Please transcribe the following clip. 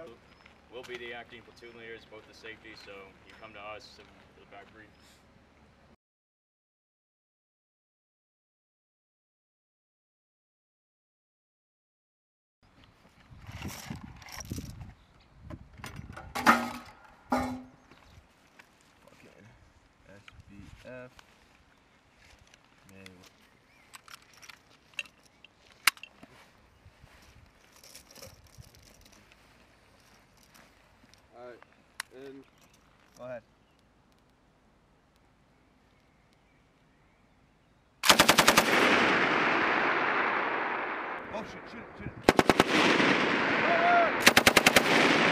We'll be the acting platoon leaders, both the safety, so you come to us for the back brief. Fucking SBF. Man. Alright, and Go ahead. Oh shit, shoot it, shoot it.